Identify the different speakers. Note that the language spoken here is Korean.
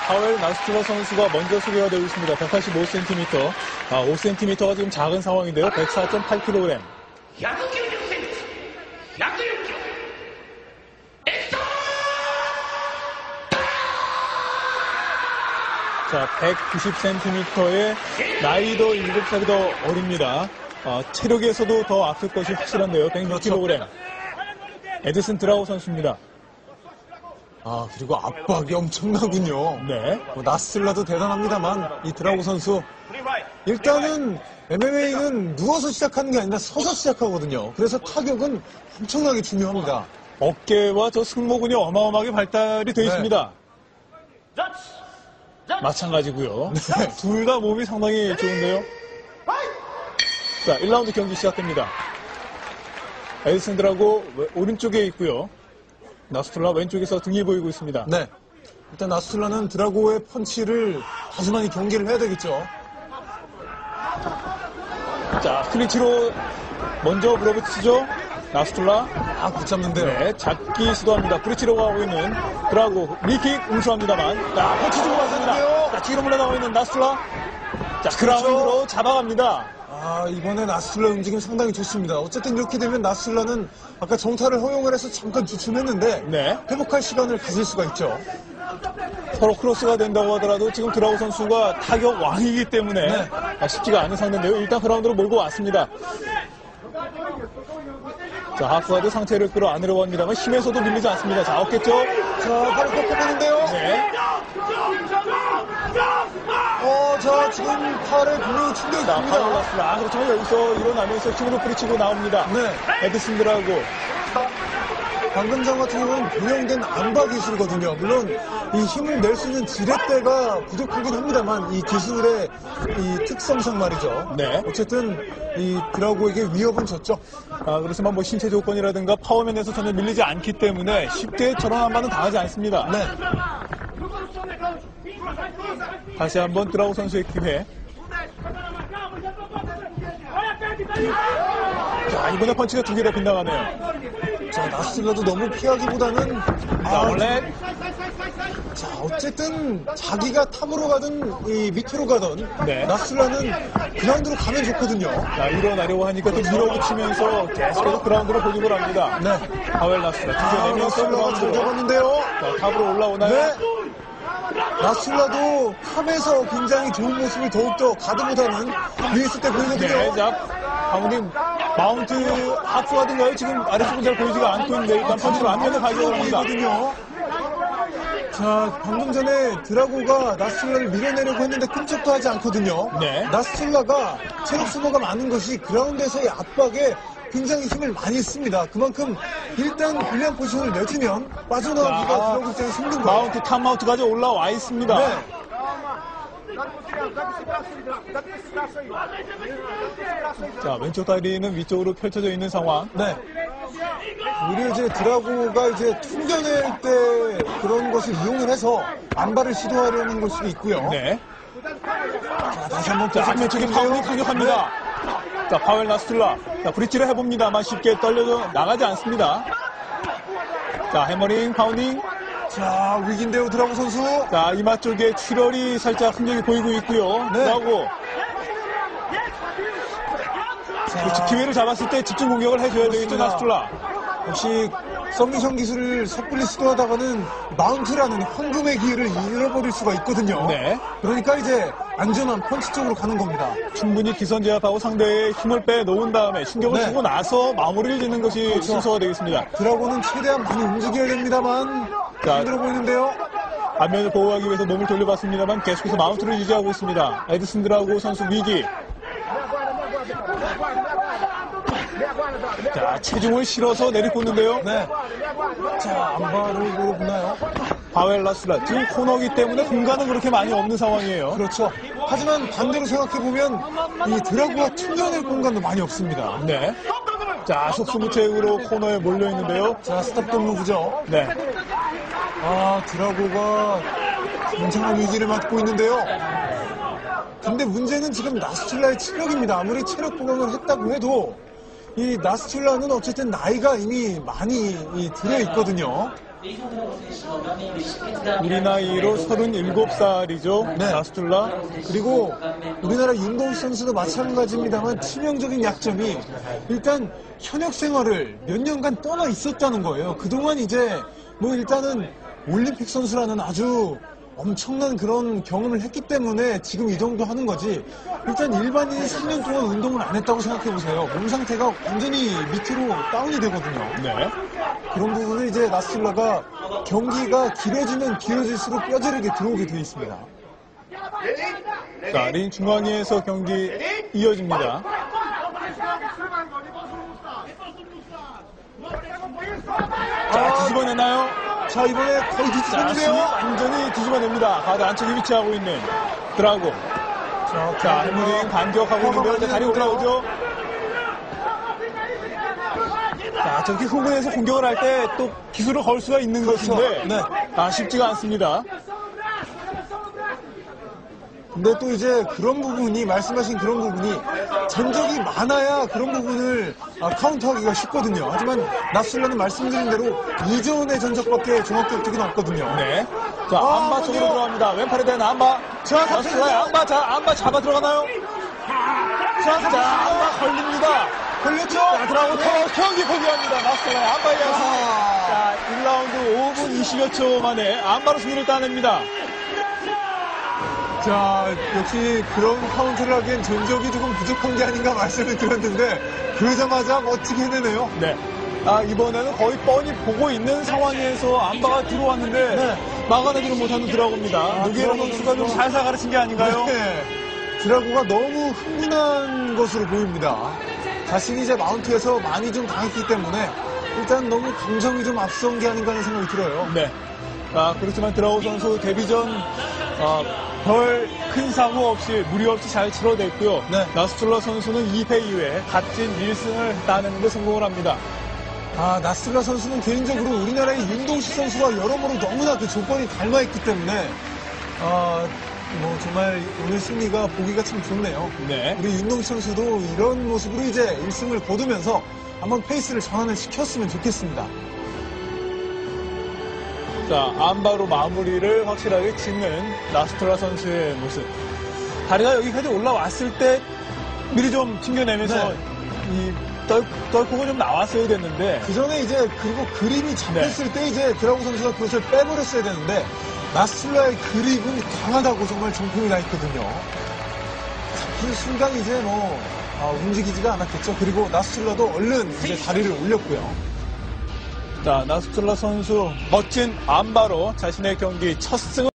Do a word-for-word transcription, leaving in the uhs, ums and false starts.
Speaker 1: 파웰 나스툴라 선수가 먼저 소개가 되고 있습니다. 백팔십오 센티미터. 아, 오 센티미터가 지금 작은 상황인데요. 백사 점 팔 킬로그램. 자, 백구십 센티미터의 나이도 일곱 살이 더 어립니다. 어, 체력에서도 더 앞설 것이 확실한데요. 백육 킬로그램. 에디슨 드라우 선수입니다.
Speaker 2: 아, 그리고 압박이 엄청나군요.
Speaker 1: 네.
Speaker 2: 뭐, 나스툴라도 대단합니다만 이 드라고 선수 일단은 엠엠에이는 누워서 시작하는 게 아니라 서서 시작하거든요. 그래서 타격은 엄청나게 중요합니다.
Speaker 1: 어깨와 저 승모근이 어마어마하게 발달이 되어
Speaker 2: 네.
Speaker 1: 있습니다. 마찬가지고요.
Speaker 2: 네.
Speaker 1: 둘 다 몸이 상당히 좋은데요. 자, 일 라운드 경기 시작됩니다. 에디슨 드라고 오른쪽에 있고요. 나스툴라 왼쪽에서 등이 보이고 있습니다.
Speaker 2: 네. 일단 나스툴라는 드라고의 펀치를 아주 많이 경계를 해야 되겠죠.
Speaker 1: 자, 클린치로 먼저 물어붙이죠. 나스툴라.
Speaker 2: 아, 붙잡는데요.
Speaker 1: 네, 잡기 시도합니다. 브리치로 가고 있는 드라고. 리킥 응수합니다만. 자, 펀치 주고 왔습니다. 자, 뒤로 물러나고 있는 나스툴라. 자, 그라운드로 잡아갑니다.
Speaker 2: 아, 이번에 나스툴라 움직임 상당히 좋습니다. 어쨌든 이렇게 되면 나스툴라는 아까 정타를 허용을 해서 잠깐 주춤했는데
Speaker 1: 네.
Speaker 2: 회복할 시간을 가질 수가 있죠.
Speaker 1: 서로 크로스가 된다고 하더라도 지금 드라고 선수가 타격 왕이기 때문에
Speaker 2: 네.
Speaker 1: 쉽지가 않은 상대인데요. 일단 그라운드로 몰고 왔습니다. 자, 하프가드 상체를 끌어안으려고 합니다만 힘에서도 밀리지 않습니다. 자, 없겠죠?
Speaker 2: 자, 바로 꺾어보는데요.
Speaker 1: 네.
Speaker 2: 어, 자, 지금 팔에 분명히 충격이
Speaker 1: 자,
Speaker 2: 큽니다.
Speaker 1: 파울라스라. 아, 그렇죠. 여기서 일어나면서 힘으로 부딪히고 나옵니다.
Speaker 2: 네.
Speaker 1: 에디슨 드라고.
Speaker 2: 방금 전 같은 경우는 변형된 안바 기술이거든요. 물론 이 힘을 낼 수 있는 지렛대가 부족하긴 합니다만 이 기술의 이 특성상 말이죠.
Speaker 1: 네.
Speaker 2: 어쨌든 이 드라고에게 위협은 줬죠.
Speaker 1: 아, 그렇지만 뭐 신체 조건이라든가 파워면에서 전혀 밀리지 않기 때문에 쉽게 저런 한 발은 당하지 않습니다.
Speaker 2: 네.
Speaker 1: 다시 한번 드라고 선수의 기회. 자, 이번에 펀치가 두 개가 빗나가네요.
Speaker 2: 자, 나스툴라도 너무 피하기보다는
Speaker 1: 자,
Speaker 2: 아,
Speaker 1: 원래
Speaker 2: 자, 어쨌든 자기가 탑으로 가든 이 밑으로 가든
Speaker 1: 네.
Speaker 2: 나스툴라는 그라운드로 가면 좋거든요.
Speaker 1: 자, 일어나려고 하니까 또 밀어붙이면서 계속해서 그라운드로 보직을 합니다.
Speaker 2: 네.
Speaker 1: 파웰 나스툴라
Speaker 2: 아,
Speaker 1: 두개 내면서
Speaker 2: 나스툴라가 잘
Speaker 1: 그라운드로.
Speaker 2: 잡았는데요.
Speaker 1: 자, 탑으로 올라오나요?
Speaker 2: 네. 나스툴라도 탑에서 굉장히 좋은 모습을 더욱더 가드보다는 위에 있을 때 보이거든요.
Speaker 1: 네, 자, 방금 마운트 하프가든가요? 지금 아래쪽은 잘 보이지가 않고 있는데 일단 펀치로 안면을 가져오고 합니다.
Speaker 2: 보이거든요. 자, 방금 전에 드라고가 나스툴라를 밀어내려고 했는데 끔찍도 하지 않거든요.
Speaker 1: 네.
Speaker 2: 나스툴라가 체력 소모가 많은 것이 그라운드에서의 압박에 굉장히 힘을 많이 씁니다. 그만큼 일단 불리한 포지션을 내주면 빠져나오기가
Speaker 1: 자,
Speaker 2: 드라고 입장에서 힘든 거예요.
Speaker 1: 마운트 탑마운트까지 올라와 있습니다.
Speaker 2: 네.
Speaker 1: 자, 왼쪽 다리는 위쪽으로 펼쳐져 있는 상황.
Speaker 2: 네. 오히려 이제 드라고가 이제 튕겨낼 때 그런 것을 이용을 해서 안발을 시도하려는 걸 수도 있고요.
Speaker 1: 네.
Speaker 2: 자, 다시 한번
Speaker 1: 자,
Speaker 2: 계속
Speaker 1: 앞면쪽에 파운딩 강력합니다. 자, 파웰 나스툴라. 자, 브릿지를 해봅니다만 쉽게 떨려져 나가지 않습니다. 자, 해머링, 파운딩.
Speaker 2: 자, 위기인데요, 드라고 선수.
Speaker 1: 자, 이마 쪽에 출혈이 살짝 흔적이 보이고 있고요.
Speaker 2: 네.
Speaker 1: 그러고 그렇지, 기회를 잡았을 때 집중 공격을 해줘야 되겠죠, 나스툴라.
Speaker 2: 역시 서미션 기술을 섣불리 시도하다가는 마운트라는 황금의 기회를 잃어버릴 수가 있거든요.
Speaker 1: 네.
Speaker 2: 그러니까 이제 안전한 펀치 쪽으로 가는 겁니다.
Speaker 1: 충분히 기선제압하고 상대의 힘을 빼놓은 다음에 신경을
Speaker 2: 네.
Speaker 1: 주고 나서 마무리를 짓는 것이 순서가 되겠습니다.
Speaker 2: 드라고는 최대한 많이 움직여야 됩니다만
Speaker 1: 자,
Speaker 2: 힘들어 보이는데요.
Speaker 1: 안면을 보호하기 위해서 몸을 돌려봤습니다만 계속해서 마운트를 유지하고 있습니다. 에디슨 드라고 선수 위기. 자, 체중을 실어서 내리꽂는데요.
Speaker 2: 네. 자, 안발을 물어보나요?
Speaker 1: 파웰 나스툴라. 지금 코너기 때문에 공간은 그렇게 많이 없는 상황이에요.
Speaker 2: 그렇죠. 하지만 반대로 생각해보면 이 드라고가 튕겨낼 공간도 많이 없습니다.
Speaker 1: 네. 자, 속수무책으로 코너에 몰려있는데요.
Speaker 2: 자, 스탑 무브죠.
Speaker 1: 네.
Speaker 2: 아, 드라고가 굉장한 위기를 맞고 있는데요. 근데 문제는 지금 나스툴라의 체력입니다. 아무리 체력 보강을 했다고 해도 이 나스툴라는 어쨌든 나이가 이미 많이 이 들어 있거든요.
Speaker 1: 우리 나이로 서른일곱 살이죠.
Speaker 2: 네.
Speaker 1: 나스툴라.
Speaker 2: 그리고 우리나라 윤동식 선수도 마찬가지입니다만 치명적인 약점이 일단 현역 생활을 몇 년간 떠나 있었다는 거예요. 그동안 이제 뭐 일단은 올림픽 선수라는 아주 엄청난 그런 경험을 했기 때문에 지금 이 정도 하는 거지. 일단 일반인이 삼 년 동안 운동을 안 했다고 생각해 보세요. 몸 상태가 완전히 밑으로 다운이 되거든요.
Speaker 1: 네.
Speaker 2: 그런 부분을 이제 나스툴라가 경기가 길어지면 길어질수록 뼈저리게 들어오게 되어 있습니다.
Speaker 1: 자, 링 중앙에서 경기 이어집니다. 자, 뒤집어내나요?
Speaker 2: 자, 이번에 거의
Speaker 1: 자, 수비
Speaker 2: 뒤집었는데요.
Speaker 1: 완전히 뒤집어냅니다. 가드 안쪽에 위치하고 있는 드라고.
Speaker 2: 자,
Speaker 1: 자, 해무링 반격하고 있는데요. 이제 다리 올라오죠. 자, 저렇게 흥분해서 공격을 할 때 또 기술을 걸 수가 있는
Speaker 2: 그렇죠.
Speaker 1: 것인데
Speaker 2: 네.
Speaker 1: 아, 쉽지가 않습니다.
Speaker 2: 근데 또 이제 그런 부분이, 말씀하신 그런 부분이 전적이 많아야 그런 부분을 아, 카운터하기가 쉽거든요. 하지만 나스툴라는 말씀드린 대로 이전의 전적밖에 종합격투기는 없거든요.
Speaker 1: 네. 자,
Speaker 2: 아,
Speaker 1: 안바 쪽으로
Speaker 2: 먼저.
Speaker 1: 들어갑니다. 왼팔에 대한 안바.
Speaker 2: 자,
Speaker 1: 나스툴라의 안바, 자, 안바 잡아 들어가나요? 자, 자, 안바 걸립니다.
Speaker 2: 걸렸죠?
Speaker 1: 자, 들어가고 더 경기 포기합니다. 나스툴라의 안바에 의해서.
Speaker 2: 아.
Speaker 1: 자, 일 라운드 오 분 이십여 초 만에 안바로 승리를 따냅니다.
Speaker 2: 자, 역시 그런 카운트를 하기엔 전적이 조금 부족한 게 아닌가 말씀을 드렸는데 그러자마자 멋지게 해내네요.
Speaker 1: 네. 아, 이번에는 거의 뻔히 보고 있는 상황에서 안바가 들어왔는데
Speaker 2: 네.
Speaker 1: 막아내지는 못하는 드라고입니다.
Speaker 2: 아,
Speaker 1: 노기에라
Speaker 2: 드라고
Speaker 1: 선수가 좀
Speaker 2: 선수.
Speaker 1: 살살 가르친 게 아닌가요?
Speaker 2: 네. 드라고가 너무 흥분한 것으로 보입니다. 자신이 이제 마운트에서 많이 좀 당했기 때문에 일단 너무 감정이 좀 앞선 게 아닌가 하는 생각이 들어요.
Speaker 1: 네. 아, 그렇지만 드라고 선수 데뷔 전 어, 별 큰 사고 없이 무리 없이 잘 치러냈고요.
Speaker 2: 네.
Speaker 1: 나스툴라 선수는 이 패 이후에 값진 일 승을 따내는 데 성공을 합니다.
Speaker 2: 아, 나스툴라 선수는 개인적으로 우리나라의 윤동식 선수와 여러모로 너무나 그 조건이 닮아있기 때문에 아, 뭐 정말 오늘 승리가 보기가 참 좋네요.
Speaker 1: 네.
Speaker 2: 우리 윤동식 선수도 이런 모습으로 이제 일 승을 거두면서 한번 페이스를 전환을 시켰으면 좋겠습니다.
Speaker 1: 자, 안바로 마무리를 확실하게 짓는 나스툴라 선수의 모습. 다리가 여기까지 올라왔을 때 미리 좀 튕겨내면서
Speaker 2: 네.
Speaker 1: 이 떨, 떨코가 좀 나왔어야 됐는데
Speaker 2: 그 전에 이제 그리고 그립이 잡혔을 때 이제 드라고 선수가 그것을 빼버렸어야 되는데 나스툴라의 그립은 강하다고 정말 정품이 나 있거든요. 그 순간 이제 뭐 아, 움직이지가 않았겠죠. 그리고 나스툴라도 얼른 이제 다리를 올렸고요.
Speaker 1: 자, 나스툴라 선수 멋진 안바로 자신의 경기 첫 승을